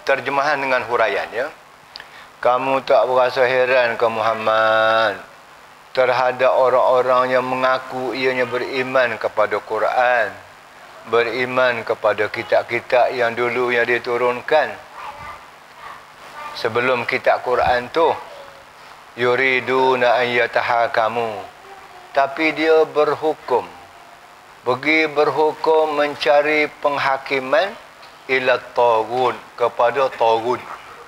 terjemahan dengan huraiannya. Kamu tak berasa heran ke Muhammad terhadap orang-orang yang mengaku ianya beriman kepada Quran, beriman kepada kitab-kitab yang dulu yang diturunkan sebelum kitab Quran tu. Yuriduna an yatahakamu, tapi dia berhukum mencari penghakiman ila taghut, kepada taghut.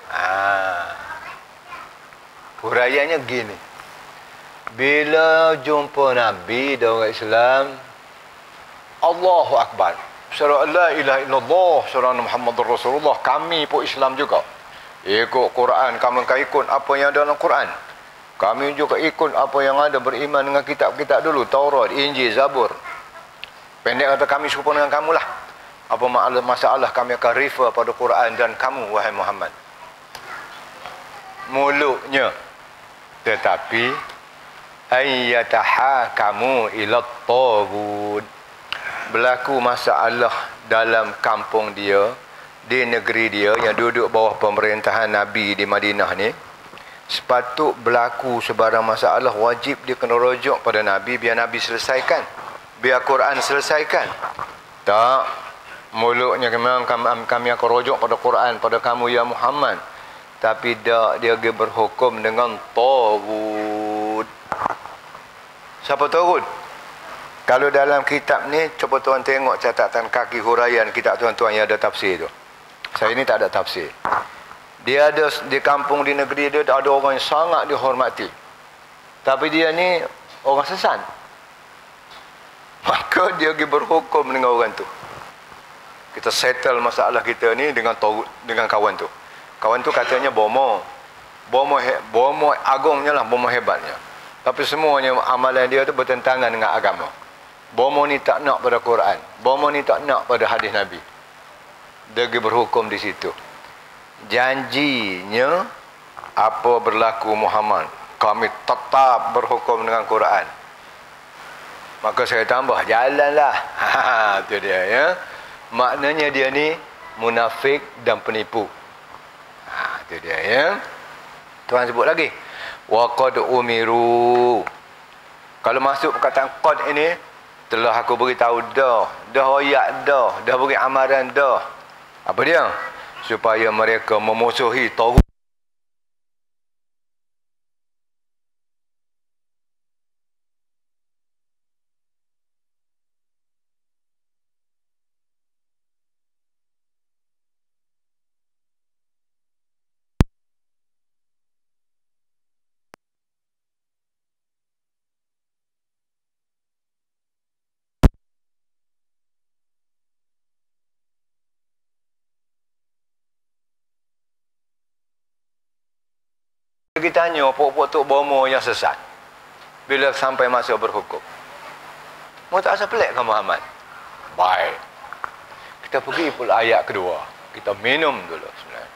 Huraiannya gini. Bila jumpa Nabi dan orang Islam, Allahu Akbar, syara la ilaha illallah, syara Muhammadur Rasulullah, kami pun Islam juga. Ikut Quran, kamu ikut apa yang ada dalam Quran. Kami juga ikut apa yang ada, beriman dengan kitab-kitab dulu, Taurat, Injil, Zabur. Pendek kata, kami serupa dengan kamulah. Apa masalah, kami akan refer pada Quran dan kamu, wahai Muhammad. Mulutnya, tetapi ayyatahakamu ila taghut, berlaku masalah dalam kampung dia, di negeri dia yang duduk bawah pemerintahan Nabi di Madinah ni. Sepatut berlaku sebarang masalah, wajib dia kena rujuk pada Nabi, biar Nabi selesaikan, biar Quran selesaikan. Tak, mulutnya memang kami akan rujuk pada Quran, pada kamu ya Muhammad, tapi tak, dia berhukum dengan taghut. Siapa taghut? Kalau dalam kitab ni, cuba tuan tengok catatan kaki huraian kitab tuan-tuan yang ada tafsir tu. Saya ni tak ada tafsir. Dia ada di kampung, di negeri dia ada orang yang sangat dihormati, tapi dia ni orang sesat. Maka dia pergi berhukum dengan orang tu. Kita settle masalah kita ni dengan kawan tu. Kawan tu katanya bomo agungnya lah, bomo hebatnya. Tapi semuanya amalan dia tu bertentangan dengan agama. Bomo ni tak nak pada Quran, bomo ni tak nak pada hadis Nabi. Dia pergi berhukum di situ. Janjinya apa berlaku Muhammad, kami tetap berhukum dengan Quran. Maka saya tambah, jalanlah. Itu dia ya. Maknanya dia ni munafik dan penipu. Itu dia ya. Tuhan sebut lagi, wa qad umiru. Kalau masuk perkataan qad ini, telah aku beritahu dah royak dah beri amaran dah. Apa dia? Supaya mereka memusuhi taghut. Kita tanya pokok Tok Bomo yang sesat, bila sampai masa berhukum, mau tak rasa pelik ke Muhammad? Baik, kita pergi pula ayat kedua. Kita minum dulu sebenarnya.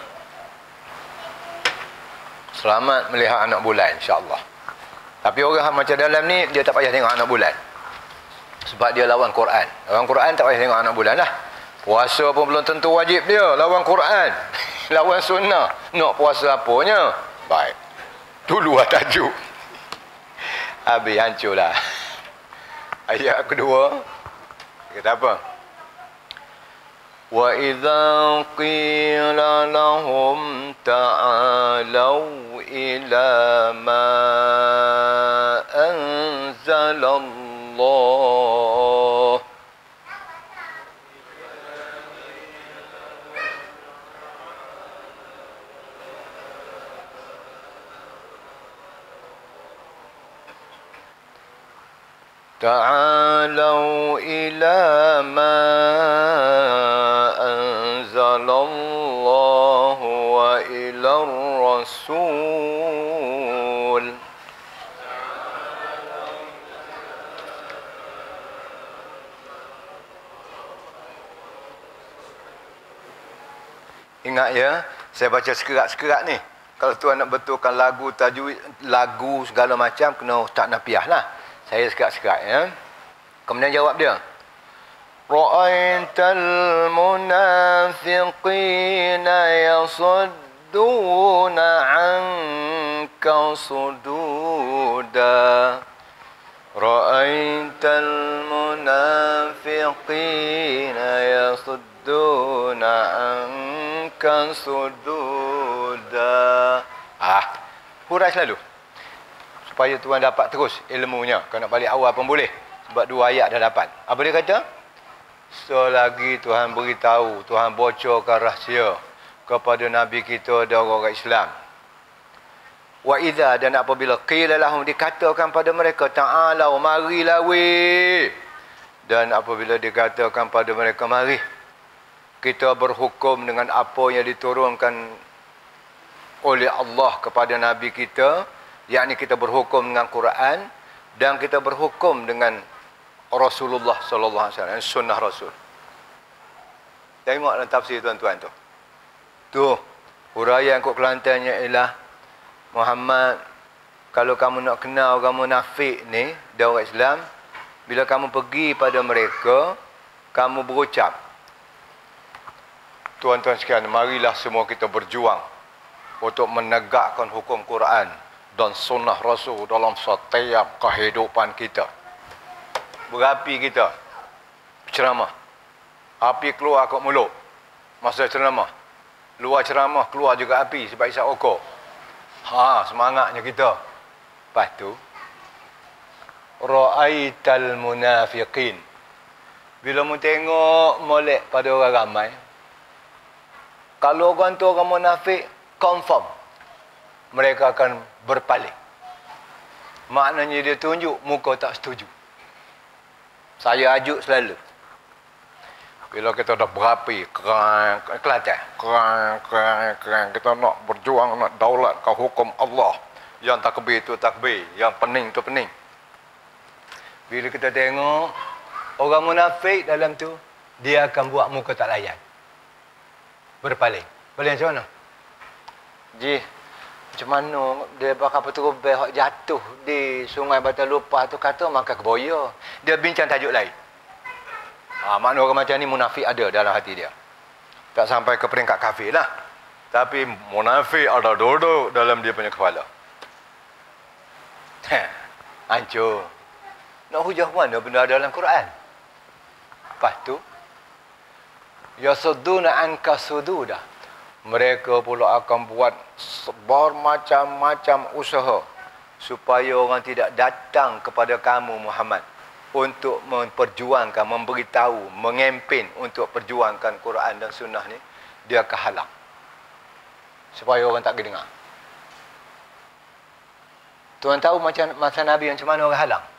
Selamat melihat anak bulan, insyaAllah. Tapi orang macam dalam ni, dia tak payah tengok anak bulan, sebab dia lawan Quran. Lawan Quran tak payah tengok anak bulan lah. Puasa pun belum tentu wajib dia, lawan Quran. Lawan sunnah, nak puasa apanya? Baik, tu luar tajuk. Habis hancurlah. Ayat kedua, kata apa? Wa idza qila lahum ta'alu ila ma anzalallah. Ta'alau ila ma anzalallahu wa ila rasul. Ingat ya, saya baca sekerat-sekerat ni. Kalau tuan nak betulkan lagu, tajwid, lagu segala macam, kena tak nafiah lah. Saya sekat-sekat ya. Kemudian jawab dia, Ra'aital munafiqina yasudduna anka sududa. Ra'aital munafiqina yasudduna anka sududa. Hurai selalu supaya tuan dapat terus ilmunya. Kalau nak balik awal pun boleh. Sebab 2 ayat dah dapat. Apa dia kata? Selagi Tuhan beritahu, Tuhan bocorkan rahsia kepada Nabi kita dan orang Islam. Wa idza, dan apabila qila lahum, dikatakan pada mereka, ta'alau, marilah weh. Dan apabila dikatakan pada mereka, mari kita berhukum dengan apa yang diturunkan oleh Allah kepada Nabi kita, yakni kita berhukum dengan Quran dan kita berhukum dengan Rasulullah sallallahu alaihi wasallam, sunnah Rasul. Tengok dalam tafsir tuan-tuan tu. Tu huraian kod Kelantannya ialah, Muhammad, kalau kamu nak kenal orang munafik ni dan orang Islam, bila kamu pergi pada mereka, kamu berucap, tuan-tuan sekalian, marilah semua kita berjuang untuk menegakkan hukum Quran dan sunnah Rasul dalam setiap kehidupan kita. Berapi kita ceramah, api keluar kat mulut masa ceramah, luar ceramah keluar juga api sebab isap rokok. Semangatnya kita. Lepas tu, ra'aital munafiqin, bila mu tengok molek pada orang ramai, kalau orang tu orang munafik, confirm mereka akan berpaling. Maknanya dia tunjuk muka tak setuju. Saya ajuk selalu, bila kita dah berapi Kelantan, kita nak berjuang, nak daulatkan hukum Allah, yang takbir tu takbir, yang pening tu pening. Bila kita tengok orang munafik dalam tu, dia akan buat muka tak layan, berpaling. Paling macam mana? Macam mana dia bakal peterubeh hak jatuh di Sungai Batal Lupa tu, kata makan keboya. Dia bincang tajuk lain. Makna orang macam ni munafik ada dalam hati dia. Tak sampai ke peringkat kafir lah, tapi munafik ada duduk dalam dia punya kepala. Hancur. Nak hujah mana benda ada dalam Quran? Lepas tu, yasudduna anka sududa, mereka pula akan buat bermacam-macam usaha supaya orang tidak datang kepada kamu Muhammad untuk memperjuangkan, memberitahu, mengempen untuk perjuangkan Quran dan sunnah ni. Dia akan halang supaya orang tak dengar. Tuan tahu macam masa Nabi macam mana orang halang?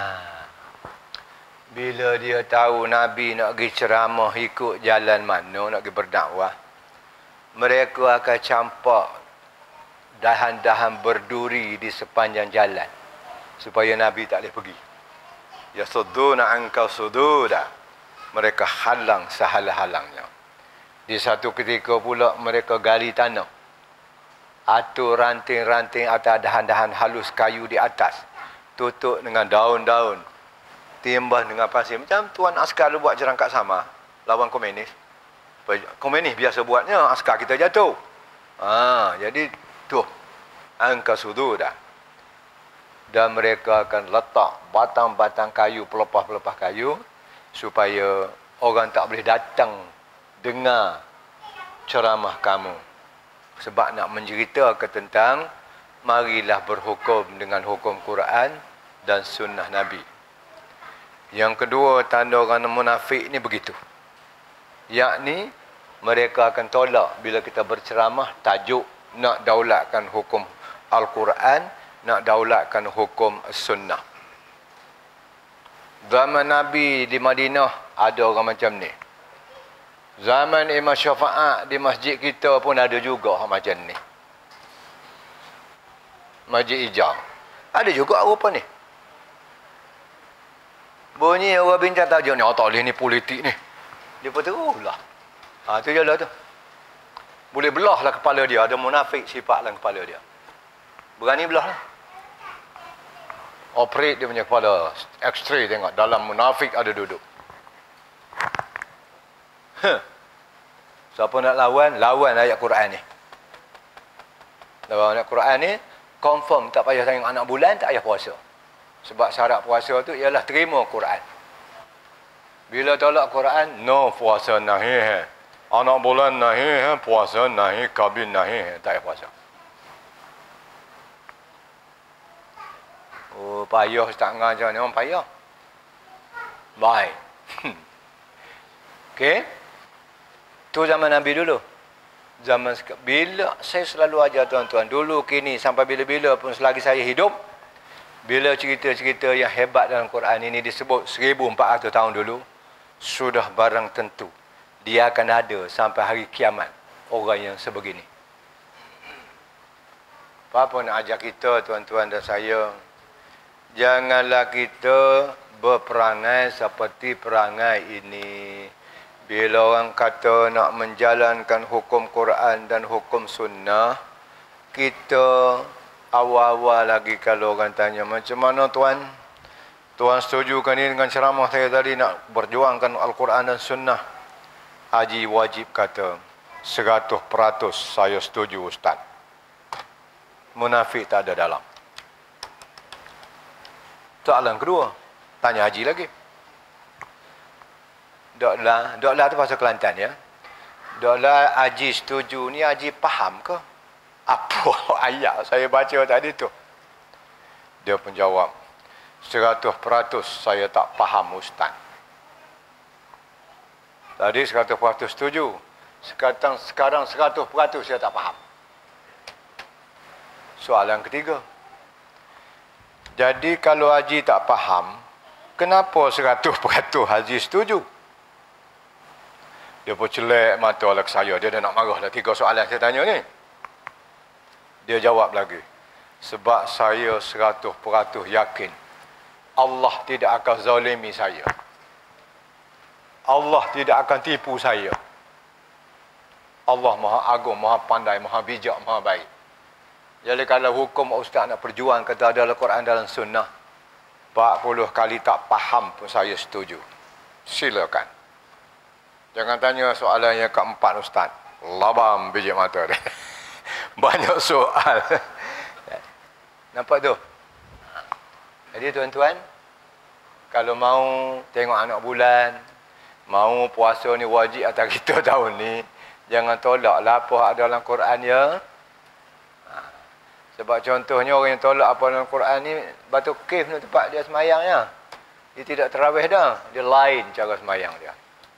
Bila dia tahu Nabi nak pergi ceramah ikut jalan mana, nak pergi berdakwah, mereka akan campak dahan-dahan berduri di sepanjang jalan supaya Nabi tak boleh pergi. Yasudduna anka sududa, mereka halang sehalang-halangnya. Di satu ketika pula mereka gali tanah, atur ranting-ranting atau dahan-dahan halus kayu di atas, tutup dengan daun-daun, timbah dengan pasir. Macam tuan askar buat jerangkak sama lawan komunis. Komunis biasa buatnya, askar kita jatuh. Jadi tu angka sududa. Dan mereka akan letak batang-batang kayu, pelepah-pelepah kayu, supaya orang tak boleh datang dengar ceramah kamu. Sebab nak menceritakan tentang marilah berhukum dengan hukum Quran dan sunnah Nabi. Yang kedua, tanda orang munafik ni begitu. Yakni mereka akan tolak bila kita berceramah tajuk nak daulatkan hukum Al-Quran, nak daulatkan hukum sunnah. Zaman Nabi di Madinah ada orang macam ni. Zaman Imam Syafaat di masjid kita pun ada juga macam ni. Masjid Ijau ada juga apa ni. Bunyi orang bincang tajuk ni, tak boleh ni politik ni. Dia pun terus lah. Tu je lah tu. Boleh belah lah kepala dia. Ada munafik sifat dalam kepala dia. Berani belah lah. Operate dia punya kepala. X-ray tengok. Dalam munafik ada duduk. Siapa nak lawan, lawan ayat Quran ni. Lawan ayat Quran ni, confirm tak payah tengok anak bulan, tak payah puasa. Sebab syarat puasa tu ialah terima Quran. Bila tolak Quran, no puasa nahi. Anak bulan nahi, puasa nahi, kabin nahi, tak payah puasa. Oh, payah tak ngajar ni, orang payah. Baik. Okey. Tu zaman Nabi dulu. Bila saya selalu ajar tuan-tuan, dulu kini sampai bila-bila pun selagi saya hidup, bila cerita-cerita yang hebat dalam Quran ini disebut 1400 tahun dulu, sudah barang tentu dia akan ada sampai hari kiamat orang yang sebegini. Apa nak ajar kita tuan-tuan dan saya, janganlah kita berperangai seperti perangai ini. Bila orang kata nak menjalankan hukum Quran dan hukum sunnah, kita awal-awal lagi kalau orang tanya, macam mana tuan? Tuan setujukan ini dengan ceramah saya tadi nak berjuangkan Al-Quran dan sunnah? Haji wajib kata, 100% saya setuju Ustaz. Munafik tak ada dalam. Soalan kedua, tanya Haji lagi. Doklah tu bahasa Kelantan ya. Doklah Haji setuju ni, Haji faham ke? Apa ayat saya baca tadi tu? Dia pun jawab, 100% saya tak faham Ustaz. Tadi 100% setuju. Sekarang 100% saya tak faham. Soalan ketiga. Jadi kalau Haji tak faham, kenapa 100% Haji setuju? Dia pun celek mata lah ke saya. Dia dah nak marah dah 3 soalan saya tanya ni. Dia jawab lagi. Sebab saya 100% yakin Allah tidak akan zalimi saya. Allah tidak akan tipu saya. Allah Maha Agung, Maha Pandai, Maha Bijak, Maha Baik. Jadi kalau hukum Ustaz nak perjuang kata ada Al-Quran dalam sunnah, 40 kali tak faham pun saya setuju. Silakan. Jangan tanya soalan yang keempat Ustaz. Labam biji mata dia. Banyak soal. Nampak tu? Jadi tuan-tuan, kalau mau tengok anak bulan, mau puasa ni wajib atas kita tahun ni, jangan tolaklah apa ada dalam Quran ya. Sebab contohnya orang yang tolak apa dalam Quran ni, batu kif ni tempat dia semayangnya. Dia tidak terawih dah. Dia lain cara semayang dia.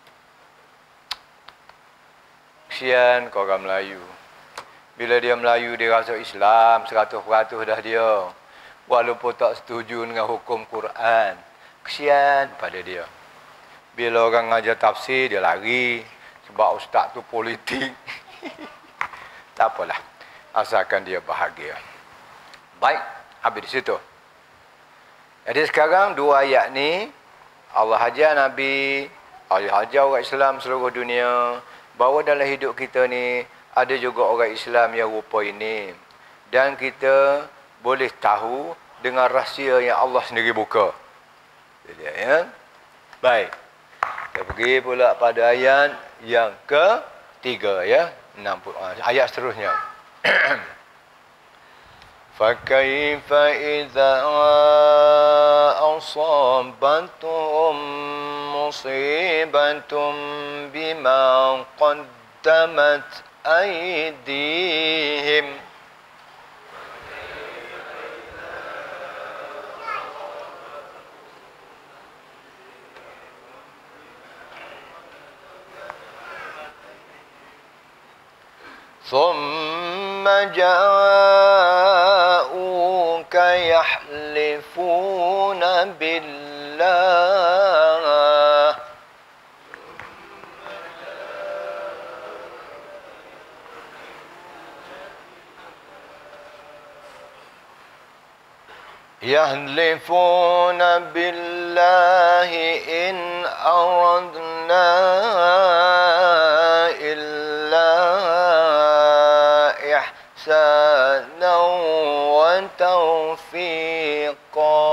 Kesian kau orang Melayu. Bila dia Melayu, dia rasa Islam 100% dah dia. Walaupun tak setuju dengan hukum Quran. Kesian pada dia. Bila orang ngajar tafsir, dia lari. Sebab ustaz tu politik. Tak apalah. Asalkan dia bahagia. Baik, habis di situ. Jadi sekarang 2 ayat ni, Allah ajar Nabi, Allah ajar orang Islam seluruh dunia, bahawa dalam hidup kita ni, ada juga orang Islam yang rupa ini. Dan kita boleh tahu dengan rahsia yang Allah sendiri buka. Jadi, ya. Baik. Kita pergi pula pada ayat yang ke-3 ya. 60 ayat seterusnya. فَكَيْفَ إِذَا أَصَابَتْهُم مُّصِيبَةٌ بِمَا قَدَّمَتْ أَيْدِيهِمْ ثم جاءوك يحلفون بالله إن أردنا إلا إحسانا وتوفيقا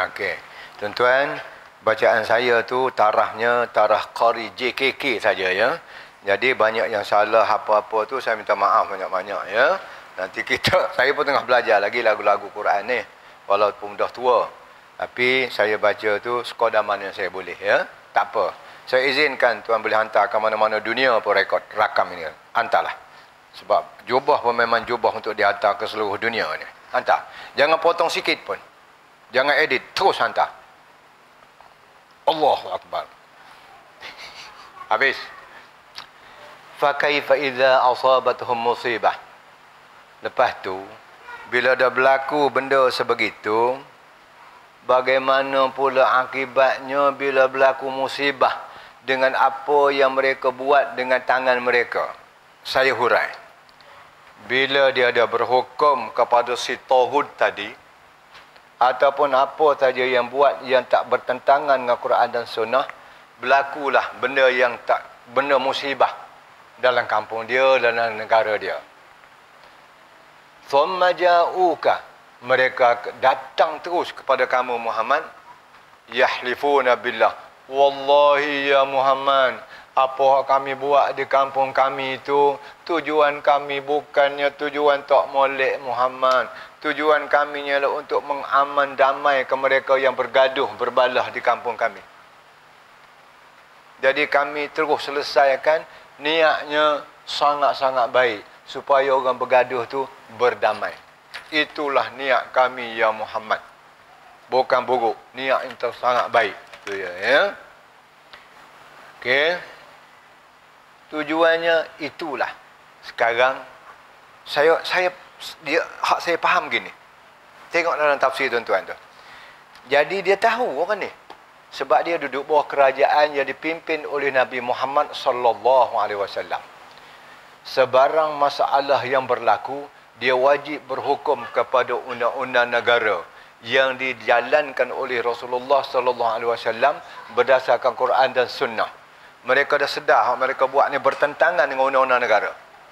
Okey. Tuan-tuan, bacaan saya tu tarafnya taraf Qari JKK saja ya. Jadi banyak yang salah apa-apa tu saya minta maaf banyak-banyak ya. Nanti saya pun tengah belajar lagi lagu-lagu Quran ni. Walaupun dah tua. Tapi saya baca tu sekadar mana saya boleh ya. Tak apa. Saya izinkan tuan boleh hantar ke mana-mana dunia pun rakam ini. Hantarlah. Sebab jubah pun memang jubah untuk dihantar ke seluruh dunia ni. Hantar. Jangan potong sikit pun. Jangan edit. Terus hantar. Allahu Akbar. Habis. Fakaifa idza asabatuhum musibah. Lepas tu, bila dah berlaku benda sebegitu, bagaimana pula akibatnya bila berlaku musibah dengan apa yang mereka buat dengan tangan mereka? Saya hurai. Bila dia ada berhukum kepada si tauhid tadi, ataupun apa saja yang buat yang tak bertentangan dengan Quran dan Sunnah, berlakulah benda musibah dalam kampung dia, dalam negara dia. Thumma ja'uka, mereka datang terus kepada kamu Muhammad, yahlifuna billah, wallahi ya Muhammad, apa kami buat di kampung kami itu, tujuan kami bukannya tujuan tak molek Muhammad. Tujuan kami ialah untuk mengaman damai ke mereka yang bergaduh, berbalah di kampung kami. Jadi kami terus selesaikan, niatnya sangat-sangat baik supaya orang bergaduh tu berdamai. Itulah niat kami ya Muhammad. Bukan buruk, niat yang sangat baik. Itu ya. Okey. Tujuannya itulah. Sekarang saya faham gini. Tengok dalam tafsir tuan-tuan tu. Jadi dia tahu orang ni. Sebab dia duduk bawah kerajaan yang dipimpin oleh Nabi Muhammad sallallahu alaihi wasallam. Sebarang masalah yang berlaku, dia wajib berhukum kepada undang-undang negara yang dijalankan oleh Rasulullah sallallahu alaihi wasallam berdasarkan Quran dan Sunnah. Mereka dah sedar mereka buat ni bertentangan dengan undang-undang negara.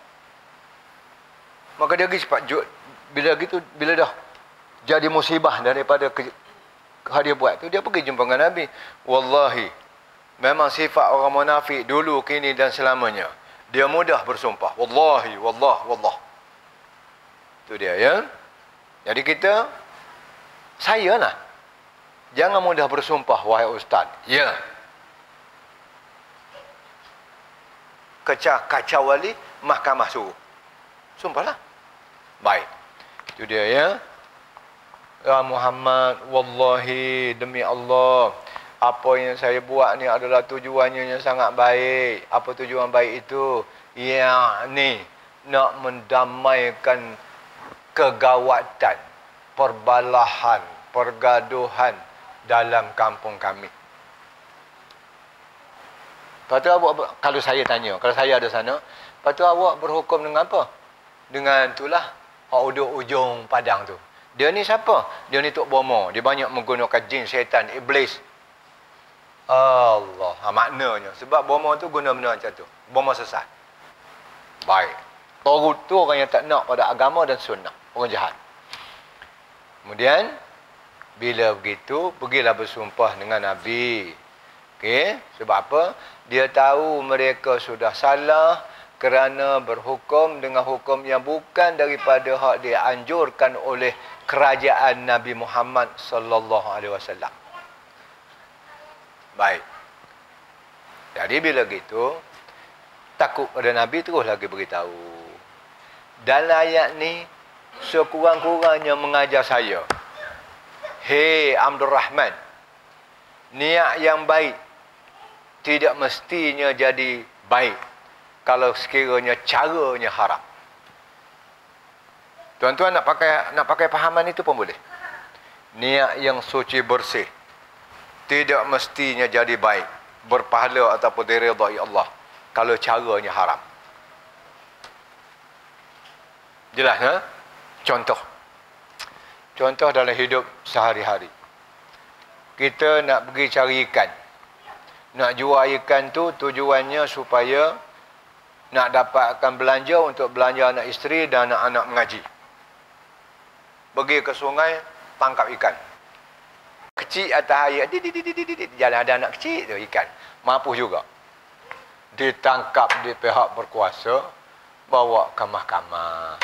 Maka dia pergi cepat. Bila dah jadi musibah daripada dia buat tu, dia pergi jumpa dengan Nabi. Wallahi, memang sifat orang munafik dulu, kini dan selamanya. Dia mudah bersumpah. Wallahi, wallah. Itu dia ya. Jadi saya lah. Jangan mudah bersumpah, wahai ustaz. Ya. Kacau wali, mahkamah suruh. Sumpahlah. Baik. Itu dia ya. Ya Muhammad, wallahi, demi Allah, apa yang saya buat ni adalah tujuannya yang sangat baik. Apa tujuan baik itu? Yakni nak mendamaikan kegawatan, perbalahan, pergaduhan dalam kampung kami. Lepas tu awak, kalau saya tanya, kalau saya ada sana, lepas tu awak berhukum dengan apa? Dengan itulah, duduk ujung padang tu. Dia ni siapa? Dia ni Tok Bomo. Dia banyak menggunakan jin, syaitan, iblis. Allah. Maknanya. Sebab Bomo tu guna benda macam tu. Bomo sesat. Baik. Tagut tu orang yang tak nak pada agama dan sunnah. Orang jahat. Kemudian, bila begitu, pergilah bersumpah dengan Nabi. Okey? Sebab apa? Dia tahu mereka sudah salah kerana berhukum dengan hukum yang bukan daripada hak dianjurkan oleh kerajaan Nabi Muhammad sallallahu alaihi wasallam. Baik. Jadi bila gitu, takut pada Nabi terus lagi beritahu. Dalam ayat ni sekurang-kurangnya mengajar saya. Hei Abdul Rahman, niat yang baik tidak mestinya jadi baik kalau sekiranya caranya haram. Tuan-tuan nak pakai pahaman itu pun boleh. Niat yang suci bersih tidak mestinya jadi baik, berpahala ataupun diridai Allah kalau caranya haram. Jelas ha? Contoh dalam hidup sehari-hari. Kita nak pergi cari ikan. Nak jual ikan tu tujuannya supaya nak dapatkan belanja untuk belanja anak isteri dan anak-anak mengaji. Pergi ke sungai, tangkap ikan. kecil atas air. Jalan ada anak kecil tu ikan. Mampus juga. Ditangkap di pihak berkuasa, bawa ke mahkamah.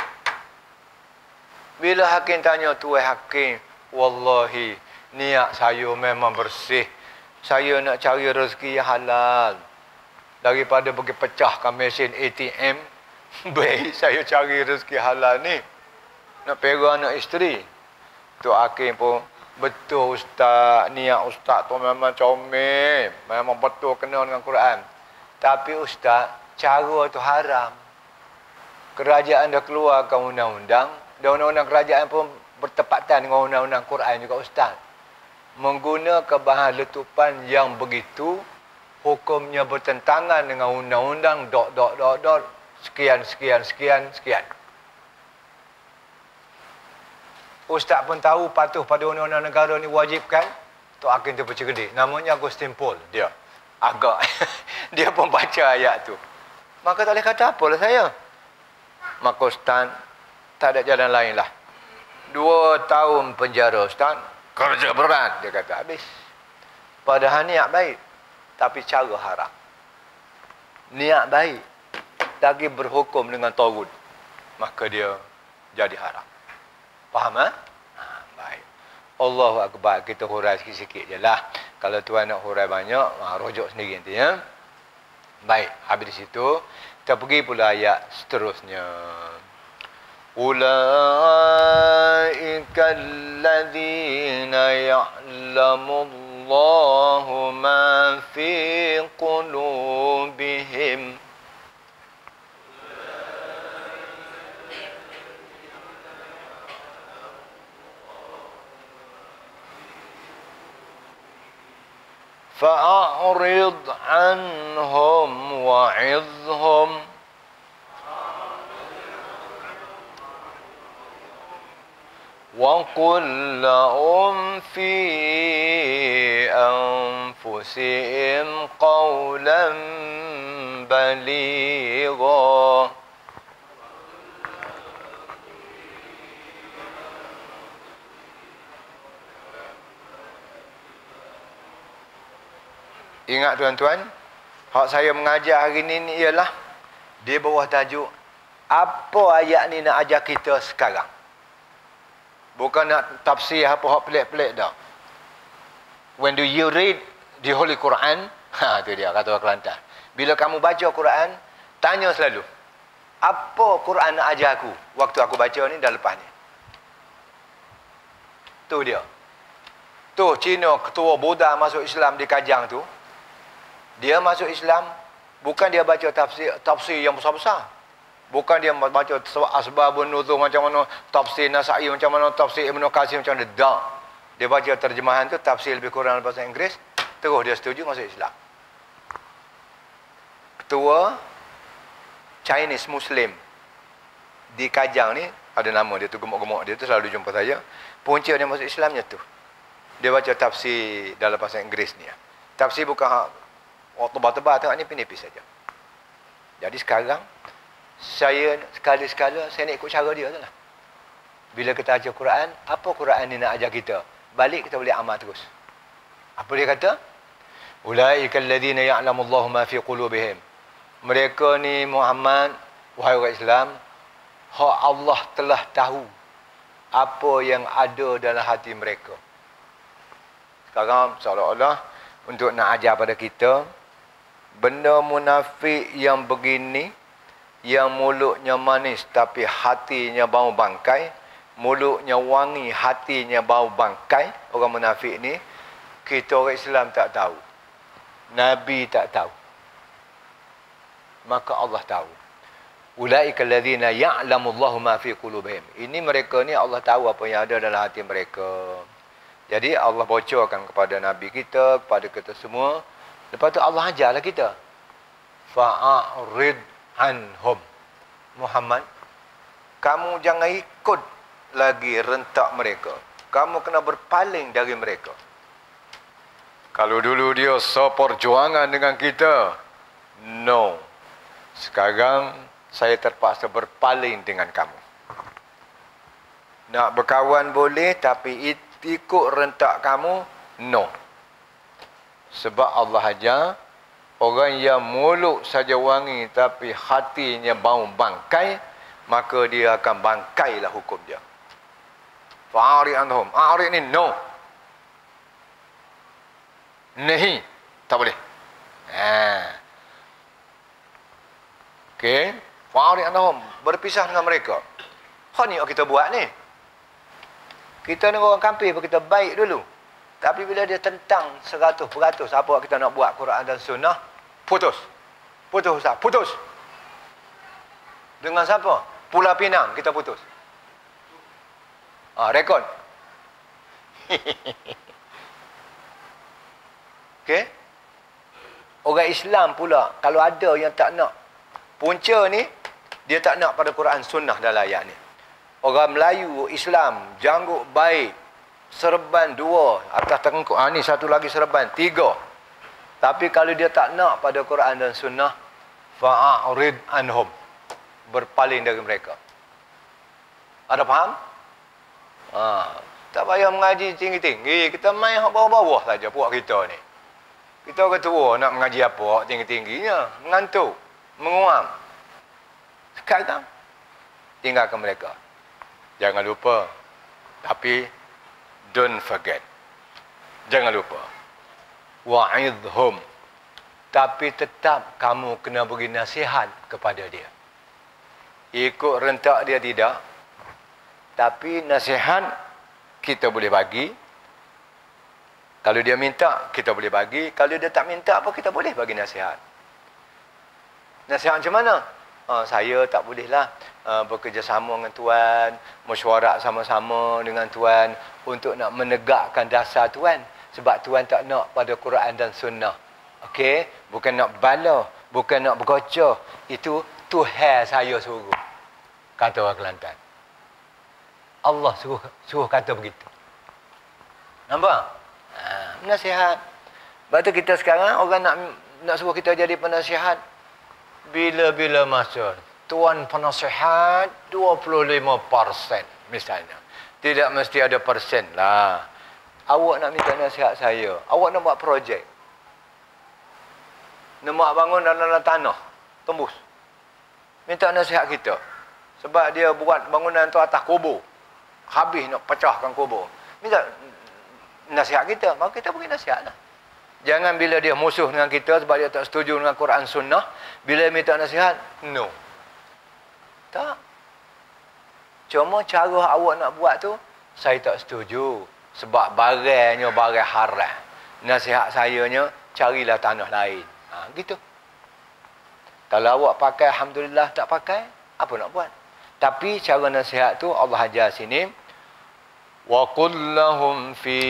Bila hakim tanya, tuai hakim, wallahi, niat saya memang bersih. Saya nak cari rezeki yang halal. Daripada pergi pecahkan mesin ATM, baik saya cari rezeki halal ni. Nak pera anak isteri. Tu hakim pun, betul ustaz, niat ustaz tu memang comel. Memang betul kena dengan Quran. Tapi ustaz, cara tu haram. Kerajaan dah keluarkan undang-undang. Dan undang-undang kerajaan pun bertepatan dengan undang-undang Quran juga ustaz. Menggunakan bahan letupan yang begitu, hukumnya bertentangan dengan undang-undang ... sekian. Ustaz pun tahu patuh pada undang-undang negara ni wajibkan. Tok hakim tu bercerdik. Namanya Agustin Paul. Dia agak dia pun baca ayat tu. Maka tak boleh kata apalah saya. Maka ustaz tak ada jalan lain lah. 2 tahun penjara ustaz. Kerja berat. Dia kata habis. Padahal niat baik. Tapi cara haram. Niat baik. Lagi berhukum dengan tagut. Maka dia jadi haram. Faham ha? Baik. Allahu Akbar. Kita hurai sikit-sikit je lah. Kalau tuan nak hurai banyak, rujuk sendiri nanti ya. Baik. Habis di situ, kita pergi pula ayat seterusnya. Ulaika alladhina ya'lamullahu ma fi qulubihim. فأعرض عنهم وعظهم وقل لهم في أنفسهم قولا بليغا. Ingat tuan-tuan, hak saya mengajar hari ni ialah di bawah tajuk apa ayat ni nak ajar kita sekarang. Bukan nak tafsir apa hak pelik-pelik dah. When do you read the Holy Quran? Tu dia kata orang Kelantan. Bila kamu baca Quran, tanya selalu, apa Quran nak ajar aku waktu aku baca ni dan lepas ni. Tu dia. Tu Cina ketua Buddha masuk Islam di Kajang tu. Dia masuk Islam, bukan dia baca tafsir yang besar-besar. Bukan dia baca asbabun nuzul macam mana, tafsir Nasa'i macam mana, tafsir Ibn Qasim macam mana. Tak. Dia baca terjemahan tu, tafsir lebih kurang bahasa Inggeris, terus dia setuju masuk Islam. Ketua Chinese Muslim di Kajang ni, ada nama dia tu, gemuk-gemuk dia tu selalu jumpa saya. Punca dia masuk Islamnya tu. Dia baca tafsir dalam bahasa Inggeris ni. Tafsir bukan tebal-tebal, tengok ni pinipis saja. Jadi sekarang saya sekali-sekala saya nak ikut cara dia tu lah. Bila kita baca Quran, apa Quran ni nak ajar kita? Balik kita boleh amal terus. Apa dia kata? Ulaika alladhina ya'lamullahu ma fi qulubihim. Mereka ni Muhammad, wahai orang Islam, hak Allah telah tahu apa yang ada dalam hati mereka. Sekarang seolah-olah untuk nak ajar pada kita, benda munafik yang begini, yang mulutnya manis tapi hatinya bau bangkai, mulutnya wangi, hatinya bau bangkai, orang munafik ni, kita orang Islam tak tahu. Nabi tak tahu. Maka Allah tahu. Ulaika alladhina ya'lamullahu ma fi qulubihim. Ini mereka ni Allah tahu apa yang ada dalam hati mereka. Jadi Allah bocorkan kepada Nabi kita, kepada kita semua. Lepas tu Allah ajarlah kita. Fa'arid anhum. Muhammad, kamu jangan ikut lagi rentak mereka. Kamu kena berpaling dari mereka. Kalau dulu dia seperjuangan dengan kita, no. Sekarang saya terpaksa berpaling dengan kamu. Nak berkawan boleh, tapi ikut rentak kamu, No. Sebab Allah ajar, orang yang mulut saja wangi tapi hatinya bau bangkai, maka dia akan bangkailah hukum dia. Fa'ari anhum. A'ri ni no. Nahi. Tak boleh. Okey. Fa'ari anhum. Berpisah dengan mereka. Hak ni yang kita buat ni. Kita ni orang kampir pun kita baik dulu. Tapi bila dia tentang 100% apa kita nak buat Quran dan Sunnah, putus. Putus Ustaz, putus. Dengan siapa? Pulau Pinang kita putus. Rekod. Okey. Orang Islam pula, kalau ada yang tak nak, punca ni, dia tak nak pada Quran Sunnah dalam ayat ni. Orang Melayu, Islam, janggut baik, serban 2, atas tengkuk. Ni satu lagi serban 3. Tapi kalau dia tak nak pada Quran dan Sunnah, fa'arid anhum. Berpaling dari mereka. Ada faham? Tak payah mengaji tinggi-tinggi. Kita main bawah-bawah saja puak kita ni. Kita orang tua nak mengaji apa tinggi-tingginya. Mengantuk. Menguam. Sekarang, tinggalkan mereka. Jangan lupa. Tapi, don't forget. Jangan lupa. Wa'idhum. Tapi tetap kamu kena beri nasihat kepada dia. Ikut rentak dia tidak. Tapi nasihat kita boleh bagi. Kalau dia minta, kita boleh bagi. Kalau dia tak minta apa, kita boleh bagi nasihat. Nasihat macam mana? Saya tak bolehlah bekerjasama dengan Tuan, mesyuarat sama-sama dengan Tuan untuk nak menegakkan dasar Tuan. Sebab Tuan tak nak pada Quran dan Sunnah. Okey? Bukan nak bala, bukan nak bergocah. Itu Tuhan saya suruh. Kata orang Kelantan. Allah suruh kata begitu. Nampak? Nasihat. Sebab tu kita sekarang orang nak suruh kita jadi penasihat. Bila-bila masa Tuan penasihat 25% misalnya. Tidak mesti ada persen lah. Awak nak minta nasihat saya. Awak nak buat projek. Nak bangun dalam tanah. Tembus. Minta nasihat kita. Sebab dia buat bangunan tu atas kubur. Habis nak pecahkan kubur. Minta nasihat kita. Maka kita beri nasihat lah. Jangan bila dia musuh dengan kita sebab dia tak setuju dengan Quran Sunnah. Bila minta nasihat, no. Tak. Cuma cara awak nak buat tu, saya tak setuju. Sebab barangnya barang haram. Nasihat sayanya, carilah tanah lain. Gitu. Kalau awak pakai, Alhamdulillah tak pakai, apa nak buat? Tapi cara nasihat tu Allah ajar sini. وَقُلْ لَهُمْ فِي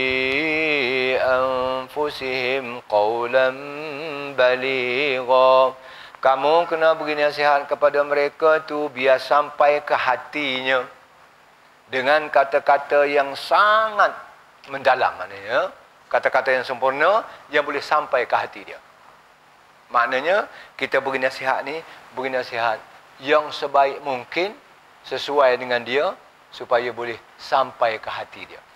أَنفُسِهِمْ قَوْلًا بَلِيغًا. Kamu kena beri nasihat kepada mereka tu biar sampai ke hatinya dengan kata-kata yang sangat mendalam. Maknanya kata-kata yang sempurna yang boleh sampai ke hati dia. Maknanya kita beri nasihat ni, beri nasihat yang sebaik mungkin sesuai dengan dia supaya boleh sampai ke hati dia.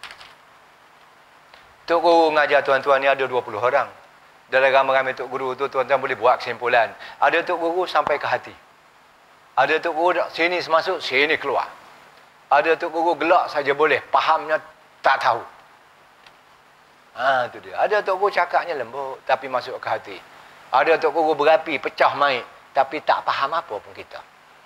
Tok Guru mengajar tuan-tuan ni ada 20 orang. Dalam ramai-ramai Tok Guru tu tuan-tuan boleh buat kesimpulan. Ada Tok Guru sampai ke hati. Ada Tok Guru sini masuk, sini keluar. Ada Tok Guru gelak saja boleh, fahamnya tak tahu. Tu dia. Ada Tok Guru cakapnya lembut tapi masuk ke hati. Ada Tok Guru berapi, pecah maik tapi tak faham apa pun kita.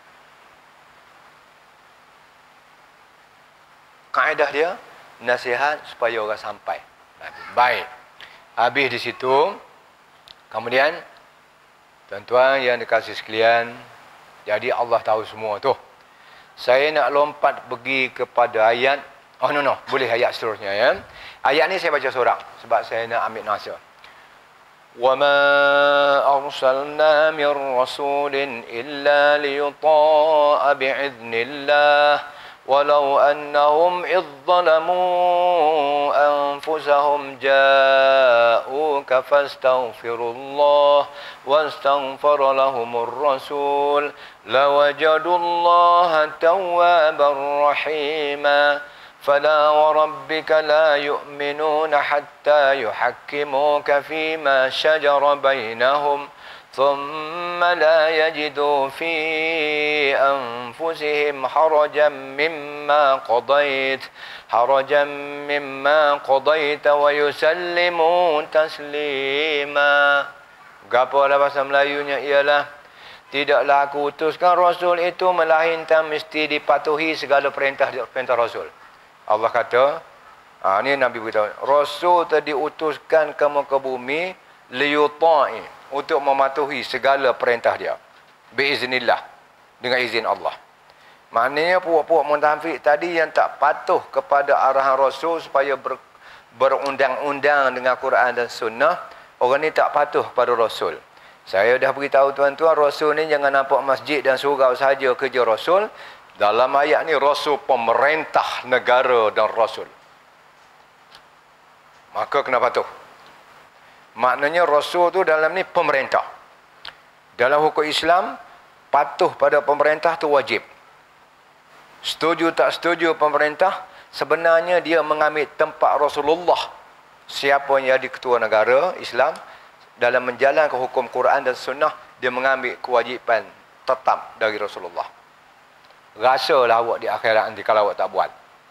Kaedah dia, nasihat supaya orang sampai. Baik. Habis di situ. Kemudian, tuan-tuan yang dikasih sekalian, jadi Allah tahu semua tu. Saya nak lompat pergi kepada ayat. No. Boleh ayat seterusnya ya. Ayat ni saya baca seorang. Sebab saya nak ambil nasihat. وَمَا أَرْسَلْنَا مِنْ رَسُولٍ إِلَّا لِيُطَاعَ بِإِذْنِ اللَّهِ ولو أنهم إذ ظلموا أنفسهم جاءوك فاستغفروا الله واستغفر لهم الرسول لوجدوا الله توابا رحيما فلا وربك لا يؤمنون حتى يحكموك فيما شجر بينهم ثم لا يجدوا في أنفسهم حرجا مما قضيت ويسلموا تسليما. Gapo dalam bahasa Melayunya ialah, tidaklah aku utuskan Rasul itu melainkan mesti dipatuhi segala perintah Rasul. Allah kata, ni Nabi beritahu, Rasul tadi utuskan kamu ke bumi liyuta'i, untuk mematuhi segala perintah dia. Biiznillah, dengan izin Allah. Maknanya puak-puak munafik tadi yang tak patuh kepada arahan Rasul supaya berundang-undang dengan Quran dan Sunnah, orang ni tak patuh pada Rasul. Saya dah beritahu tuan-tuan, Rasul ni jangan nampak masjid dan surau sahaja kerja Rasul. Dalam ayat ni, Rasul pemerintah negara dan Rasul. Maka kena patuh. Maknanya Rasul tu dalam ni pemerintah. Dalam hukum Islam, patuh pada pemerintah tu wajib. Setuju tak setuju pemerintah, sebenarnya dia mengambil tempat Rasulullah. Siapa yang jadi ketua negara Islam, dalam menjalankan hukum Quran dan Sunnah, dia mengambil kewajipan tetap dari Rasulullah. Rasalah awak di akhirat nanti kalau awak tak buat.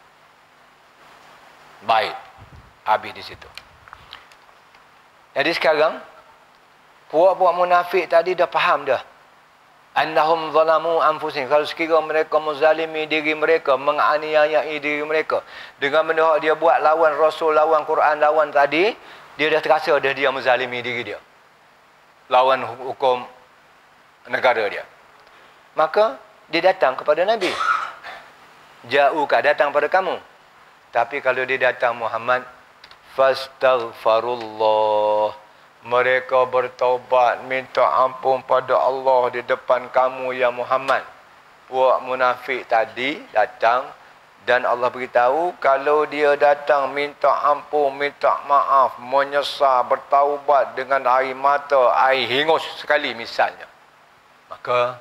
Baik. Habis di situ. Jadi sekarang, puak-puak munafik tadi dah faham dah. Annahum zalamu anfusihim. Kalau sekiranya mereka menzalimi diri mereka, menganiayai diri mereka, dengan benda dia buat lawan Rasul, lawan Quran, lawan tadi, dia dah terasa dah dia menzalimi diri dia. Lawan hukum negara dia. Maka, dia datang kepada Nabi. Ja'uka, datang pada kamu. Tapi kalau dia datang Muhammad, fastaghfarullah. Mereka bertaubat, minta ampun pada Allah di depan kamu ya Muhammad. Puak munafik tadi datang dan Allah beritahu kalau dia datang minta ampun, minta maaf, menyesal, bertaubat dengan air mata, air hingus sekali misalnya. Maka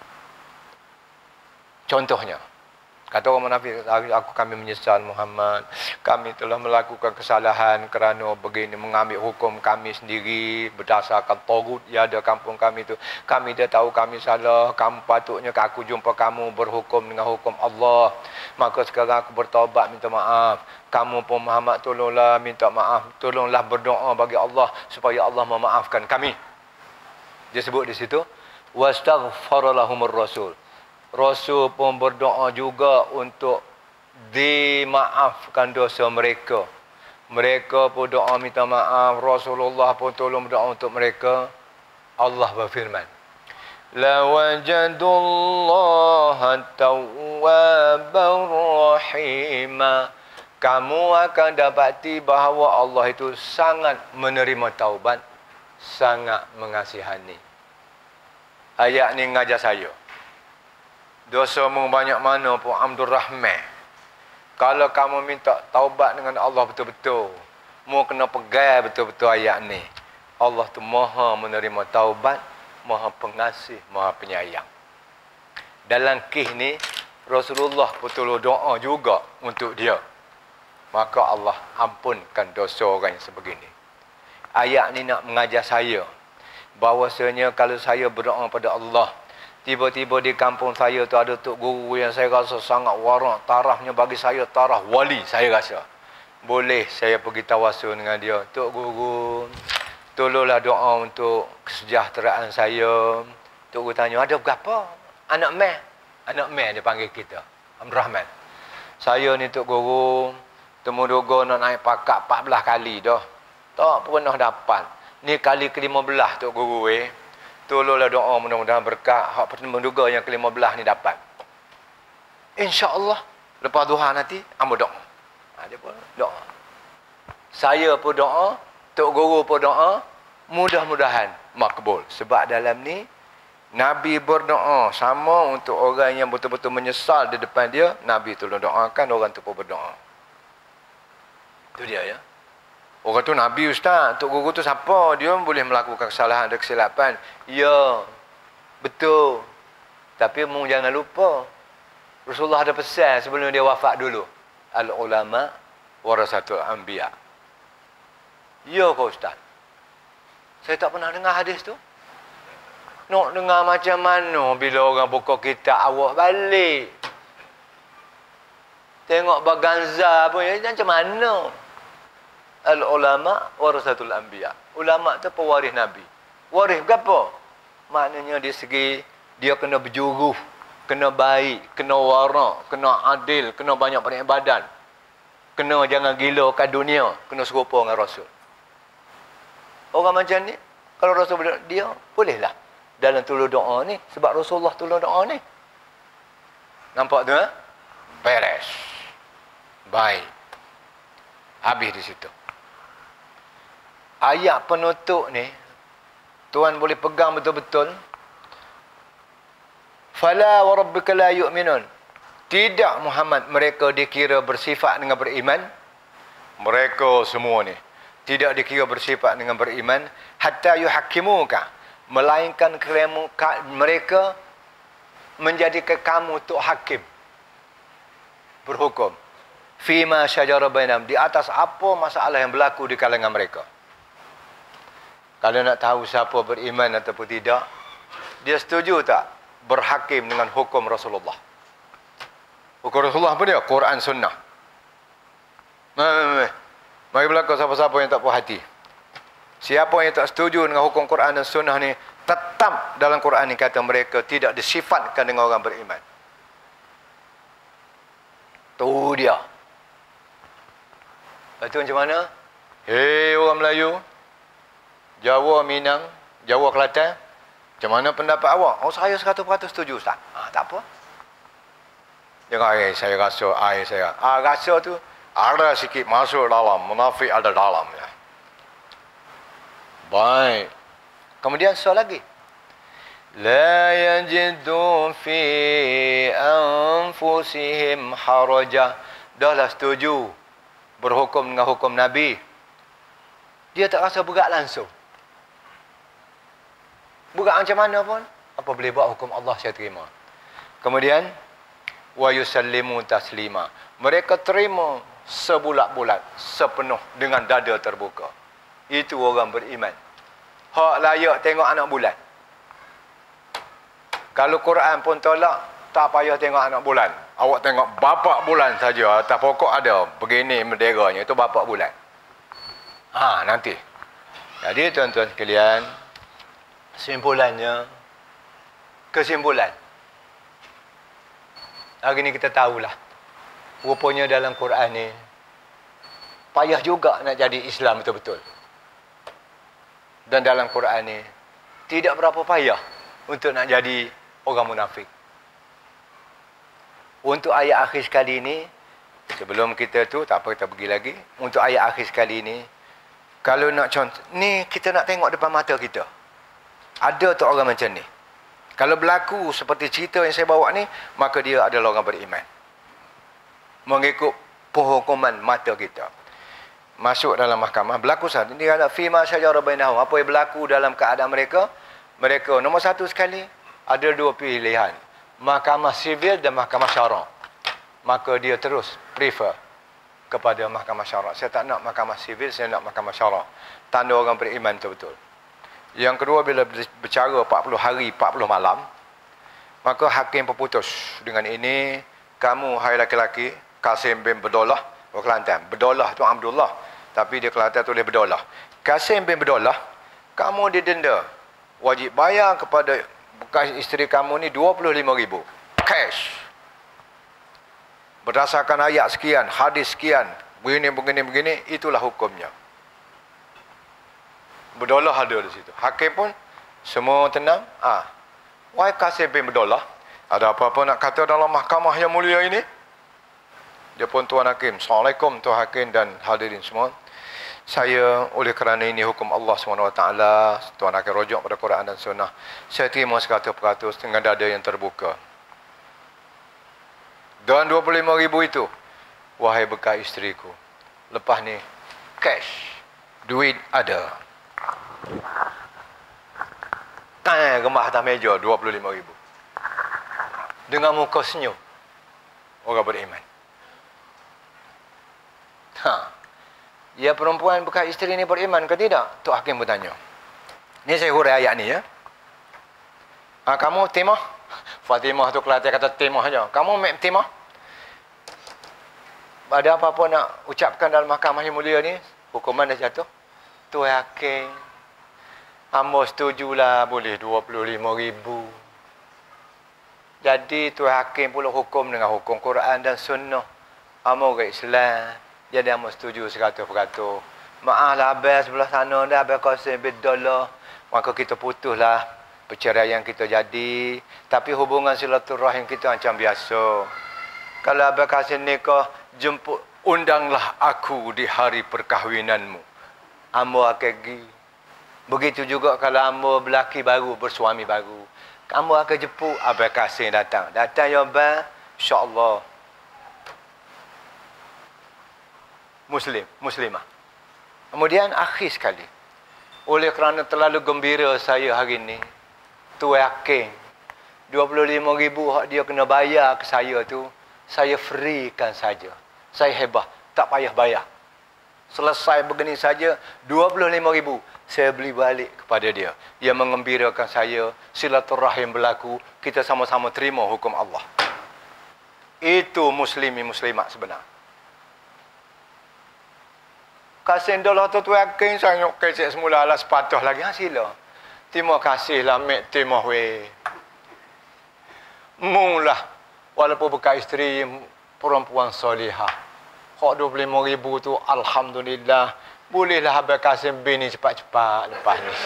contohnya, kata orang munafik, kami menyesal Muhammad, kami telah melakukan kesalahan kerana begini, mengambil hukum kami sendiri berdasarkan tagut yang ada kampung kami itu. Kami dah tahu kami salah, kamu patutnya aku jumpa kamu berhukum dengan hukum Allah. Maka sekarang aku bertaubat, minta maaf. Kamu pun Muhammad tolonglah minta maaf, tolonglah berdoa bagi Allah supaya Allah memaafkan kami. Dia sebut di situ, wastaghfara lahumur rasul. Rasul pun berdoa juga untuk dimaafkan dosa mereka. Mereka pun doa minta maaf. Rasulullah pun tolong berdoa untuk mereka. Allah berfirman, la wajadullaha tawwabar rahima. Kamu akan dapati bahawa Allah itu sangat menerima taubat, sangat mengasihani. Ayat ni ngajar saya. Dosamu banyak mana pun Abdul Rahman. Kalau kamu minta taubat dengan Allah betul-betul, mu kena pegang betul-betul ayat ni. Allah tu maha menerima taubat, maha pengasih, maha penyayang. Dalam kisah ni, Rasulullah betul doa juga untuk dia. Maka Allah ampunkan dosa orang yang sebegini. Ayat ni nak mengajar saya bahawasanya kalau saya berdoa pada Allah, tiba-tiba di kampung saya tu ada tok guru yang saya rasa sangat warak, tarafnya bagi saya taraf wali, saya rasa. Boleh saya pergi tawasul dengan dia. Tok guru, tolonglah doa untuk kesejahteraan saya. Tok guru tanya, ada berapa? Anak meh dia panggil kita. Abdul Rahman. Saya ni tok guru, temuduga nak naik pakat 14 kali dah. Tak pernah dapat. Ni kali ke-15 tok guru Tolonglah doa mudah-mudahan berkat hak menduga yang ke-15 ni dapat. InsyaAllah lepas duha nanti hamba doa. Dia pun doa. Saya pun doa, tok guru pun doa, mudah-mudahan makbul. Sebab dalam ni Nabi berdoa sama untuk orang yang betul-betul menyesal di depan dia, Nabi tolong doakan, orang tu pun berdoa. Itu dia ya. Orang tu Nabi Ustaz, Tok Guru tu siapa? Dia boleh melakukan kesalahan dan kesilapan. Ya, betul. Tapi mu jangan lupa, Rasulullah ada pesan sebelum dia wafat dulu. Al-ulama warasatul anbiya. Ya ke Ustaz? Saya tak pernah dengar hadis tu. Nak dengar macam mana bila orang buka kitab awak balik? Tengok baganza pun macam mana? Al-ulama warasatul anbiya. Ulama tu pewaris Nabi. Waris berapa? Maknanya dari segi dia kena berjuruh, kena baik, kena wara, kena adil, kena banyak beribadat. Kena jangan gila kat dunia, kena serupa dengan Rasul. Orang macam ni, kalau Rasul dia, bolehlah dalam tolong doa ni. Sebab Rasulullah tolong doa ni. Nampak tu? Beres. Baik. Habis di situ. Ayat penutup ni, Tuhan boleh pegang betul-betul. Fala wa rabbika la yu'minun. Tidak Muhammad, mereka dikira bersifat dengan beriman. Mereka semua ni tidak dikira bersifat dengan beriman hatta yuhakkimuka, melainkan mereka menjadikan kamu tuk hakim, berhukum fima syajara bainahum, di atas apa masalah yang berlaku di kalangan mereka. Kalau nak tahu siapa beriman ataupun tidak, dia setuju tak berhakim dengan hukum Rasulullah? Hukum Rasulullah apa dia? Quran Sunnah. Mari berlaku siapa-siapa yang tak puas hati. Siapa yang tak setuju dengan hukum Quran dan Sunnah ni, tetap dalam Quran ni kata mereka tidak disifatkan dengan orang beriman. Tu dia. Lepas tu macam mana? Hei orang Melayu, Jawa, Minang, Jawa, Kelantan, macam mana pendapat awak? Oh, saya 100% setuju, Ustaz. Tak apa. Jangan, saya rasa, saya. Rasa tu ada sikit masuk dalam, munafik ada dalam. Ya. Baik. Kemudian soal lagi. La yajidu fi anfusihim haraja. Dahlah setuju berhukum dengan hukum Nabi. Dia tak rasa berat langsung. Berat macam mana pun, apa boleh buat, hukum Allah saya terima. Kemudian wa yusallimu taslima. Mereka terima sebulat-bulat, sepenuh, dengan dada terbuka. Itu orang beriman. Hak layak tengok anak bulan. Kalau Quran pun tolak, tak payah tengok anak bulan. Awak tengok bapak bulan saja. Atas pokok ada begini menderanya, itu bapak bulan. Nanti. Jadi tuan-tuan sekalian, kesimpulan. Hari ni kita tahulah. Rupanya dalam Quran ni, payah juga nak jadi Islam betul-betul. Dan dalam Quran ni, tidak berapa payah untuk nak jadi orang munafik. Untuk ayat akhir sekali ni, sebelum kita tu, tak apa kita pergi lagi. Untuk ayat akhir sekali ni, kalau nak contoh, ni kita nak tengok depan mata kita. Ada tu orang macam ni. Kalau berlaku seperti cerita yang saya bawa ni, maka dia adalah orang beriman. Mengikut penghukuman mata kita. Masuk dalam mahkamah, berlaku sahaja. Ini kata, fima syajara bainahum. Apa yang berlaku dalam keadaan mereka? Mereka, nombor satu sekali, ada dua pilihan. Mahkamah sivil dan mahkamah syarak. Maka dia terus prefer kepada mahkamah syarak. Saya tak nak mahkamah sivil, saya nak mahkamah syarak. Tanda orang beriman betul-betul. Yang kedua, bila bercara 40 hari, 40 malam, maka hakim berputus. Dengan ini, kamu, hai laki-laki, Kasim bin Bedollah, Kelantan. Bedollah tu Abdullah. Tapi dia Kelantan tulis Bedollah. Kasim bin Bedollah, kamu didenda. Wajib bayar kepada bekas isteri kamu ni 25,000. Cash. Berdasarkan ayat sekian, hadis sekian, begini, itulah hukumnya. Bedollah ada di situ. Hakim pun semua tenang. Wahai Kasim bin Bedollah, ada apa-apa nak kata dalam mahkamah yang mulia ini? Dia pun Tuan Hakim. Assalamualaikum Tuan Hakim dan hadirin semua. Saya oleh kerana ini hukum Allah SWT, Tuan Hakim rujuk pada Quran dan Sunnah, saya terima 100% dengan dada yang terbuka. Dan 25,000 itu, wahai bekas isteriku, lepas ni cash, duit ada. Gemah atas meja 25,000. Dengan muka senyum, orang beriman. Ha. Ya perempuan bekas isteri ni beriman ke tidak? Tok Hakim bertanya. Ni saya hurai ayat ni ya. Kamu timah? Fatimah tu Kelantan kata timah aja. Kamu timah? Ada apa-apa nak ucapkan dalam mahkamah yang mulia ni? Hukuman dah jatuh. Tuan Hakim, hamba setujulah boleh 25,000. Jadi Tuan Hakim pula hukum dengan hukum Quran dan Sunnah. Hamba orang Islam. Jadi hamba setuju 100%. Maaflah abang sebelah sana dah, abang Qasim bedalah. Maka kita putuslah perceraian kita jadi. Tapi hubungan silaturahim kita macam biasa. Kalau abang Qasim nikah, jemput, undanglah aku di hari perkahwinanmu. Hamba akan pergi. Begitu juga kalau hamba berlaki baru, bersuami baru. Hamba akan jemput, abang Qasim datang. Datang ya abang, insya-Allah. Muslimah. Kemudian akhir sekali. Oleh kerana terlalu gembira saya hari ini, Tuan Hakim 25,000 hak dia kena bayar ke saya tu, saya freekan saja. Saya hebah, tak payah bayar. Selesai begini saja, 25,000 saya beli balik kepada dia. Dia mengembirakan saya, silaturahim berlaku, kita sama-sama terima hukum Allah. Itu muslimat sebenar. Kasih dolah tu Tuan Hakim, saya nyok kecek semula alas sepatah lagi. Sila. Terima kasihlah, mek terima weh. Mulah, walaupun bekas isteri perempuan solihah. Hak 25,000 tu, alhamdulillah. Bolehlah Abang Qasim bini cepat-cepat lepas ni.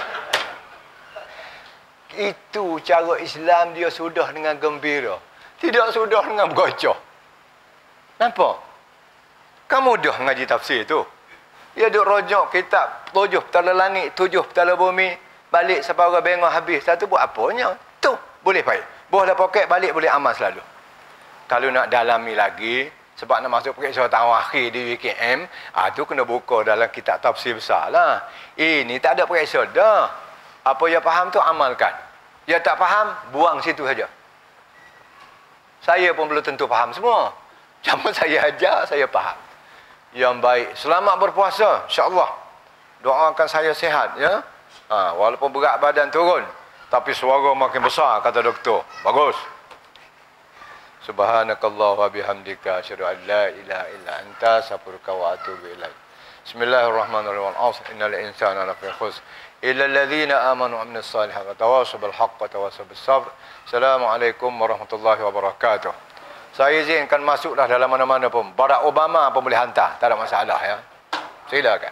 Itu cara Islam, dia sudah dengan gembira. Tidak sudah dengan bergocoh. Nampak? Kamu dah ngaji tafsir tu. Dia duk rojok kitab 7 petala langit, 7 petala bumi. Balik sampai orang bengah habis. Satu buat apanya? Tu, boleh baik. Boleh poket balik, boleh amal selalu. Kalau nak dalami lagi, sebab nak masuk periksa tahun akhir di UKM, tu kena buka dalam kitab tafsir besar lah. Ini tak ada periksa dah. Apa yang faham tu amalkan. Yang tak faham, buang situ saja. Saya pun belum tentu faham semua. Cuma saya ajar, saya faham. Yang baik. Selamat berpuasa, insya-Allah. Doakan saya sihat ya. Walaupun berat badan turun, tapi suara makin besar kata doktor. Bagus. Subhanakallah wa bihamdika asyhadu an la ilaha illa anta astaghfiruka wa atubu ilaik. Bismillahirrahmanirrahim. Al-'asr innal insana lafi khusr illa alladhina amanu wa amilus salihati wa tawassaw bil haqqi wa tawassaw bis sabr. Assalamualaikum warahmatullahi wabarakatuh. Saya izinkan masuklah dalam mana-mana pun. Barack Obama pun boleh hantar. Tak ada masalah ya. Silakan.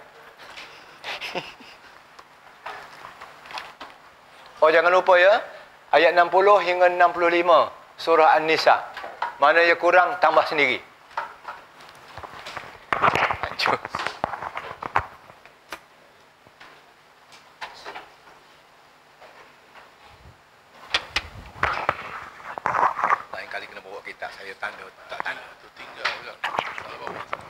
Oh jangan lupa ya. Ayat 60 hingga 65. Surah An-Nisa. Mana yang kurang, tambah sendiri. Hancur. Lain kali kena bawa kitab saya tanda. Tak tanda. Tu tinggal pula.